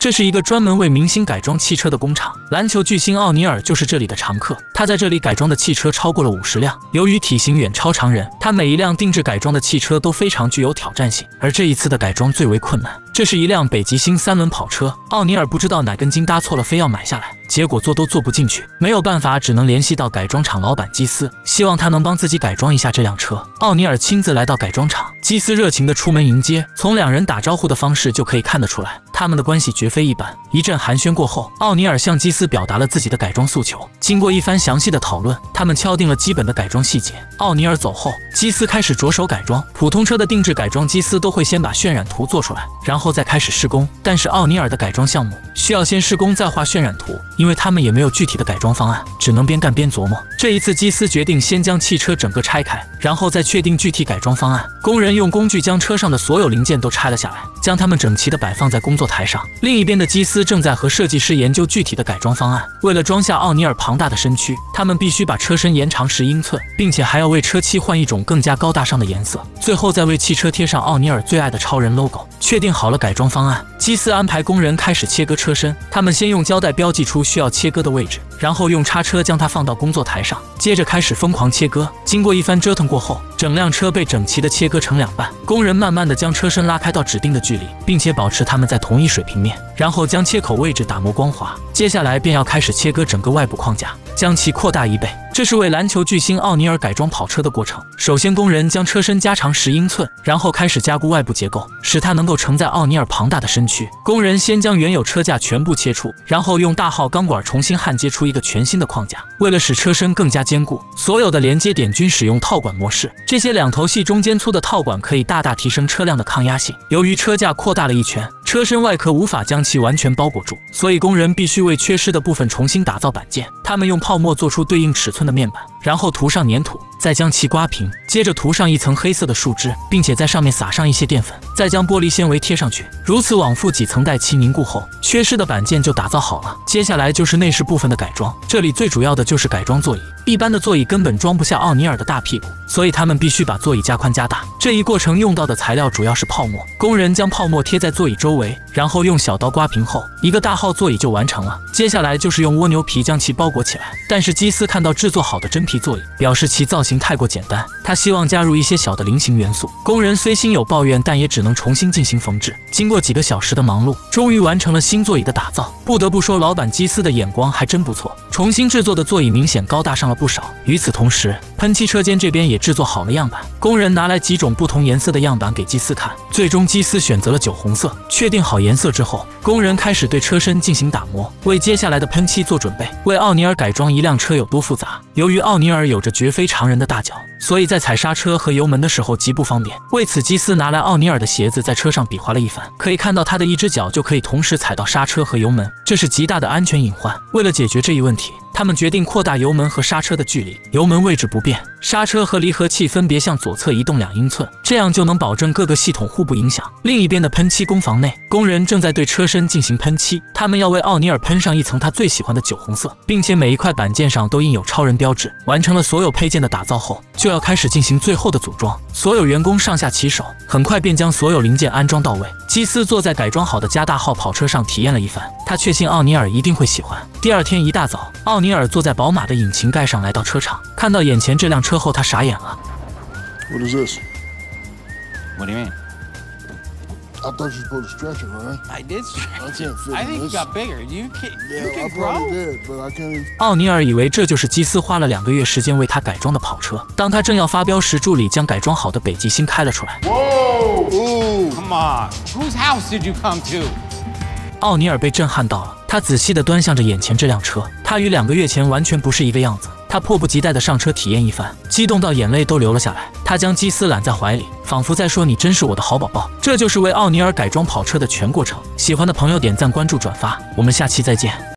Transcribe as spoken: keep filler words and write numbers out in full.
这是一个专门为明星改装汽车的工厂，篮球巨星奥尼尔就是这里的常客。他在这里改装的汽车超过了五十辆，由于体型远超常人，他每一辆定制改装的汽车都非常具有挑战性。而这一次的改装最为困难，这是一辆北极星三轮跑车。奥尼尔不知道哪根筋搭错了，非要买下来，结果坐都坐不进去，没有办法，只能联系到改装厂老板基斯，希望他能帮自己改装一下这辆车。奥尼尔亲自来到改装厂，基斯热情地出门迎接，从两人打招呼的方式就可以看得出来，他们的关系绝非一般。一阵寒暄过后，奥尼尔向基斯表达了自己的改装诉求。经过一番详细的讨论，他们敲定了基本的改装细节。奥尼尔走后，基斯开始着手改装。普通车的定制改装，基斯都会先把渲染图做出来，然后再开始施工。但是奥尼尔的改装项目需要先施工再画渲染图，因为他们也没有具体的改装方案，只能边干边琢磨。这一次，基斯决定先将汽车整个拆开，然后再确定具体改装方案。工人用工具将车上的所有零件都拆了下来，将它们整齐地摆放在工作台上。另一边的基斯正在和设计师研究具体的改装方案。为了装下奥尼尔庞大的身躯，他们必须把车身延长十英寸，并且还要为车漆换一种更加高大上的颜色，最后再为汽车贴上奥尼尔最爱的超人 logo。确定好了改装方案，基斯安排工人开始切割车身。他们先用胶带标记出需要切割的位置，然后用叉车将它放到工作台上，接着开始疯狂切割。经过一番折腾过后，整辆车被整齐地切割成两半。工人慢慢地将车身拉开到指定的距离，并且保持它们在同一水平面，然后将切口位置打磨光滑。接下来便要开始切割整个外部框架，将其扩大一倍。这是为篮球巨星奥尼尔改装跑车的过程。首先，工人将车身加长十英寸，然后开始加固外部结构，使它能够承载奥尼尔庞大的身躯。工人先将原有车架全部切除，然后用大号钢管重新焊接出一个全新的框架。为了使车身更加坚固，所有的连接点均使用套管模式。这些两头细中间粗的套管可以大大提升车辆的抗压性。由于车架扩大了一圈，车身外壳无法将其完全包裹住，所以工人必须为缺失的部分重新打造板件。他们用泡沫做出对应尺寸的面板，然后涂上粘土，再将其刮平，接着涂上一层黑色的树脂，并且在上面撒上一些淀粉，再将玻璃纤维贴上去，如此往复几层，待其凝固后，缺失的板件就打造好了。接下来就是内饰部分的改装，这里最主要的就是改装座椅。一般的座椅根本装不下奥尼尔的大屁股，所以他们必须把座椅加宽加大。这一过程用到的材料主要是泡沫。工人将泡沫贴在座椅周围，然后用小刀刮平后，一个大号座椅就完成了。接下来就是用蜗牛皮将其包裹起来。但是基斯看到制作好的真皮座椅，表示其造型太过简单，他希望加入一些小的菱形元素。工人虽心有抱怨，但也只能重新进行缝制。经过几个小时的忙碌，终于完成了新座椅的打造。不得不说，老板基斯的眼光还真不错，重新制作的座椅明显高大上了不少。与此同时，喷漆车间这边也制作好了样板，工人拿来几种不同颜色的样板给基斯看，最终基斯选择了酒红色。确定好颜色之后，工人开始对车身进行打磨，为接下来的喷漆做准备。为奥尼尔改装一辆车有多复杂？由于奥尼尔有着绝非常人的大脚，所以在踩刹车和油门的时候极不方便。为此，基斯拿来奥尼尔的鞋子在车上比划了一番，可以看到他的一只脚就可以同时踩到刹车和油门，这是极大的安全隐患。为了解决这一问题，他们决定扩大油门和刹车的距离，油门位置不变，刹车和离合器分别向左侧移动两英寸，这样就能保证各个系统互不影响。另一边的喷漆工房内，工人正在对车身进行喷漆，他们要为奥尼尔喷上一层他最喜欢的酒红色，并且每一块板件上都印有超人标志。完成了所有配件的打造后，就要开始进行最后的组装。所有员工上下其手，很快便将所有零件安装到位。基斯坐在改装好的加大号跑车上体验了一番，他确信奥尼尔一定会喜欢。第二天一大早，奥尼尔坐在宝马的引擎盖上来到车场，看到眼前这辆车后，他傻眼了。 What is this? What do you mean? I thought you were supposed to stretch it, right? I did stretch I it. can't fit I in think you this. got bigger. You can, Yeah, you I can probably grow. did, but I can't even. 奥尼尔以为这就是基斯花了两个月时间为他改装的跑车。当他正要发飙时，助理将改装好的北极星开了出来。 Whoa! Ooh! Come on. Whose house did you come to? 奥尼尔被震撼到了，他仔细地端详着眼前这辆车，他与两个月前完全不是一个样子。他迫不及待地上车体验一番，激动到眼泪都流了下来。他将基斯揽在怀里，仿佛在说：“你真是我的好宝宝。”这就是为奥尼尔改装跑车的全过程。喜欢的朋友点赞、关注、转发，我们下期再见。